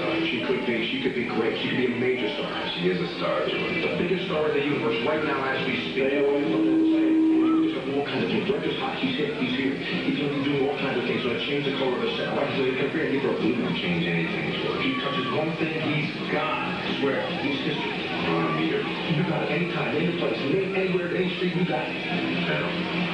She could be great. She could be a major star. She is a star, Jordan. The biggest star in the universe right now as we speak. They always look the same. He's got all kinds of things. Director's hot. He's hit. He's here. He's going to be doing all kinds of things. He's going to change the color of the set. Like, so come here and give her a blue. Don't change anything, Jordan. He touches one thing, he's gone. I swear. He's history. I want to meet her. You got it anytime, any place, anywhere, any street, you got it. I know.